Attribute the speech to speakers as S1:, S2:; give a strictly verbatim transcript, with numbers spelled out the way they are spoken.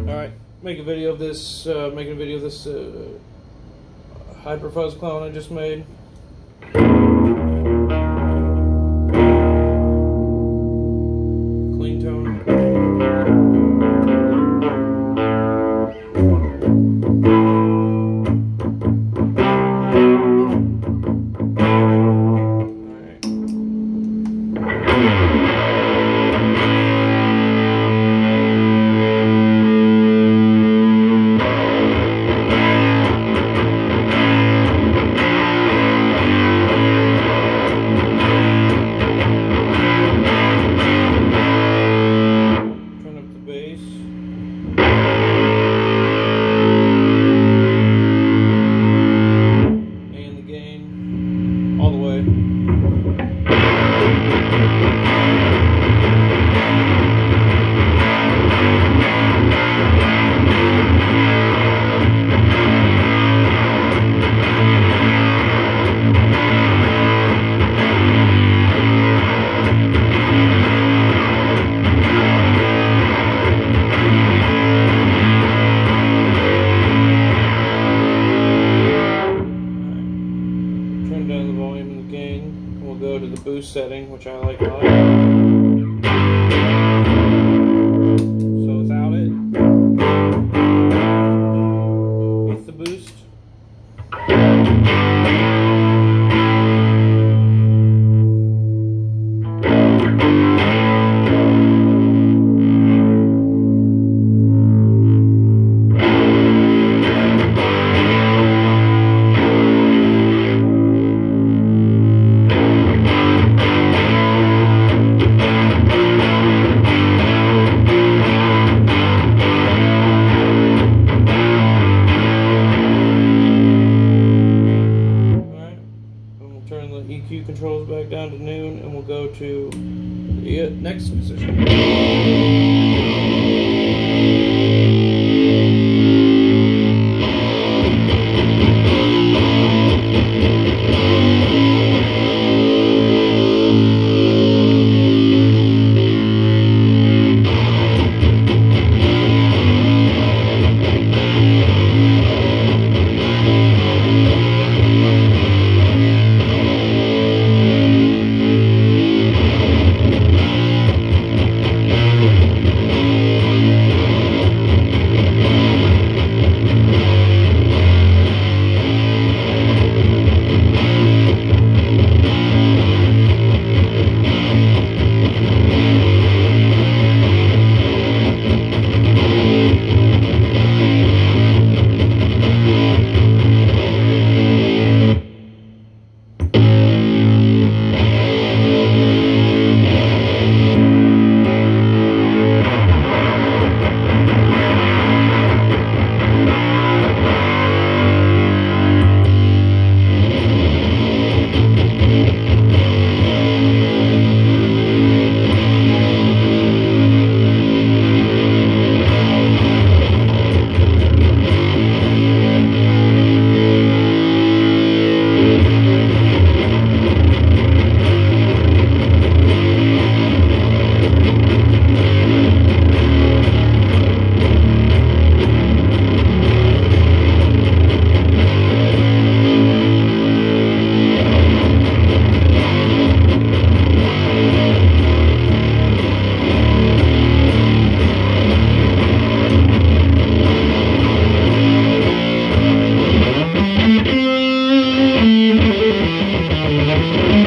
S1: Alright, make a video of this, uh, making a video of this uh, Hyperfuzz clone I just made. Clean tone. Go to the boost setting, which I like a lot. So without it, with the boost, turn the E Q controls back down to noon, and we'll go to the next position. Thank you.